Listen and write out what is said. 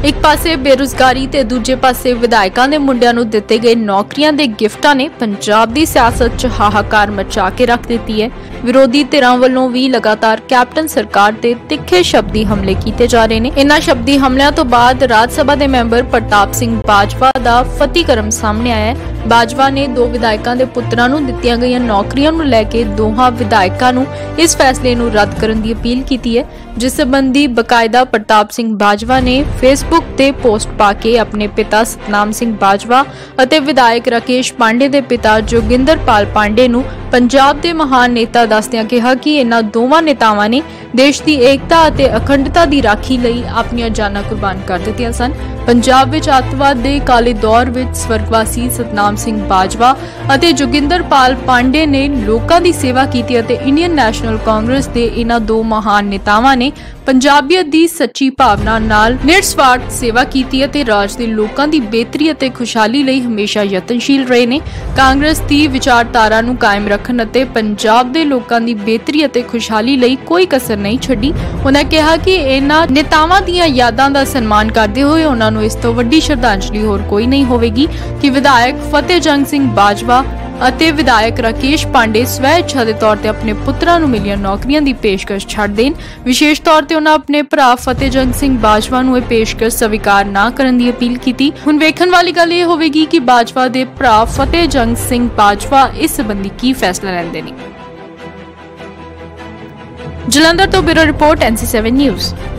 ਇੱਕ ਪਾਸੇ ਬੇਰੁਜ਼ਗਾਰੀ ਤੇ ਦੂਜੇ ਪਾਸੇ ਵਿਧਾਇਕਾਂ ਦੇ ਮੁੰਡਿਆਂ ਨੂੰ ਦਿੱਤੇ ਗਏ ਨੌਕਰੀਆਂ ਦੇ ਗਿਫਟਾਂ ਨੇ ਪੰਜਾਬ ਦੀ ਸਿਆਸਤ 'ਚ ਹਾਹਾਕਾਰ ਮਚਾ ਕੇ ਰੱਖ ਦਿੱਤੀ ਹੈ। ਵਿਰੋਧੀ ਧਿਰਾਂ ਵੱਲੋਂ ਵੀ ਲਗਾਤਾਰ ਕੈਪਟਨ ਸਰਕਾਰ ਤੇ ਤਿੱਖੇ ਸ਼ਬਦੀ ਹਮਲੇ ਕੀਤੇ ਜਾ ਰਹੇ ਨੇ। ਇਨ੍ਹਾਂ ਸ਼ਬਦੀ ਹਮਲਿਆਂ ਤੋਂ ਬਾਅਦ ਰਾਜ ਸਭਾ ਦੇ ਮੈਂਬਰ ਪ੍ਰਤਾਪ ਸਿੰਘ ਬਾਜਵਾ ਦਾ ਫਤੀਕਰਮ ਸਾਹਮਣੇ ਆਇਆ ਹੈ। ਬਾਜਵਾ ਨੇ ਦੋ ਵਿਧਾਇਕਾਂ ਦੇ ਪੁੱਤਰਾਂ ਨੂੰ ਦਿੱਤੀਆਂ ਗਈਆਂ ਨੌਕਰੀਆਂ ਨੂੰ ਲੈ ਕੇ ਦੋਹਾਂ ਵਿਧਾਇਕਾਂ ਨੂੰ ਇਸ ਫੈਸਲੇ ਨੂੰ ਰੱਦ ਕਰਨ ਦੀ ਅਪੀਲ ਕੀਤੀ ਹੈ, ਜਿਸ ਸੰਬੰਧੀ ਬਕਾਇਦਾ ਪ੍ਰਤਾਪ ਸਿੰਘ ਬਾਜਵਾ ਨੇ ਫੇਸਬੁੱਕ ਤੇ ਪੋਸਟ ਪਾ ਕੇ ਆਪਣੇ ਪਿਤਾ ਸਤਨਾਮ ਸਿੰਘ ਬਾਜਵਾ ਅਤੇ ਵਿਧਾਇਕ ਰਾਕੇਸ਼ ਪਾਂਡੇ ਦੇ ਪਿਤਾ ਜੋਗਿੰਦਰਪਾਲ ਪਾਂਡੇ ਨੂੰ ਪੰਜਾਬ ਦੇ ਮਹਾਨ ਨੇਤਾ ਦੱਸਦਿਆਂ ਕਿਹਾ ਕਿ ਇਹਨਾਂ ਦੋਵਾਂ ਨੇਤਾਵਾਂ ਨੇ ਦੇਸ਼ ਦੀ ਏਕਤਾ ਅਤੇ ਅਖੰਡਤਾ ਦੀ ਰਾਖੀ ਲਈ ਆਪਣੀਆਂ ਜਾਨਾਂ ਕੁਰਬਾਨ ਕਰ ਦਿੱਤੀਆਂ ਸਨ। ਪੰਜਾਬ ਵਿੱਚ ਅੱਤਵਾਦ ਦੇ ਕਾਲੇ ਦੌਰ ਵਿੱਚ ਸਵਰਗਵਾਸੀ ਸਤਨਾਮ ਸਿੰਘ ਬਾਜਵਾ ਅਤੇ ਜੋਗਿੰਦਰਪਾਲ ਪਾਂਡੇ ਨੇ ਲੋਕਾਂ ਦੀ ਸੇਵਾ ਕੀਤੀ ਅਤੇ ਇੰਡੀਅਨ ਨੈਸ਼ਨਲ ਕਾਂਗਰਸ ਦੇ ਇਹਨਾਂ ਦੋ ਮਹਾਨ ਨੇਤਾਵਾਂ ਨੇ ਪੰਜਾਬੀਅਤ ਦੀ ਸੱਚੀ ਭਾਵਨਾ ਨਾਲ ਨਿਰਸਵਾਰਥ ਸੇਵਾ ਕੀਤੀ ਅਤੇ ਰਾਜ ਦੇ ਲੋਕਾਂ ਦੀ ਬਿਹਤਰੀ ਅਤੇ ਖੁਸ਼ਹਾਲੀ ਲਈ ਹਮੇਸ਼ਾ ਯਤਨਸ਼ੀਲ ਰਹੇ ਨੇ। ਕਾਂਗਰਸ ਦੀ ਵਿਚਾਰਧਾਰਾ ਨੂੰ ਕਾਇਮ ਰੱਖਣ ਅਤੇ ਪੰਜਾਬ ਦੇ ਲੋਕਾਂ ਦੀ ਬਿਹਤਰੀ ਅਤੇ ਖੁਸ਼ਹਾਲੀ ਲਈ ਕੋਈ ਕਸਰ ਨਹੀਂ ਛੱਡੀ। ਉਹਨਾਂ ਕਿਹਾ ਕਿ ਇਹਨਾਂ ਨੇਤਾਵਾਂ ਦੀਆਂ ਯਾਦਾਂ ਦਾ ਸਨਮਾਨ ਕਰਦੇ ਹੋਏ ਉਹਨਾਂ ਨੂੰ ਇਸ ਤੋਂ ਵੱਡੀ ਸ਼ਰਧਾਂਜਲੀ ਹੋਰ ਕੋਈ ਨਹੀਂ ਹੋਵੇਗੀ ਕਿ ਵਿਧਾਇਕ ਫਤਿਹਜੰਗ ਸਿੰਘ ਬਾਜਵਾ ਅਤੇ ਵਿਧਾਇਕ ਰਾਕੇਸ਼ ਪਾਂਡੇ ਸਵੈ ਇੱਛਾ ਦੇ ਤੌਰ ਤੇ ਆਪਣੇ ਪੁੱਤਰਾਂ ਨੂੰ ਮਿਲੀਆਂ ਨੌਕਰੀਆਂ ਦੀ ਪੇਸ਼ਕਸ਼ ਛੱਡ ਦੇਣ। ਵਿਸ਼ੇਸ਼ ਤੌਰ ਤੇ ਉਹਨਾਂ ਆਪਣੇ ਭਰਾ ਫਤਿਹਜੰਗ ਸਿੰਘ ਬਾਜਵਾ ਨੂੰ ਇਹ ਪੇਸ਼ਕਸ਼ ਸਵੀਕਾਰ ਨਾ ਕਰਨ ਦੀ ਅਪੀਲ ਕੀਤੀ। ਹੁਣ ਵੇਖਣ ਵਾਲੀ ਗੱਲ ਇਹ ਹੋਵੇਗੀ ਕਿ ਬਾਜਵਾ ਦੇ ਭਰਾ ਫਤਿਹਜੰਗ ਸਿੰਘ ਬਾਜਵਾ ਇਸ ਸੰਬੰਧੀ ਕੀ ਫੈਸਲਾ ਲੈਂਦੇ ਨੇ। ਜਲੰਧਰ ਤੋਂ ਬਿਊਰੋ ਰਿਪੋਰਟ NC7 ਨਿਊਜ਼।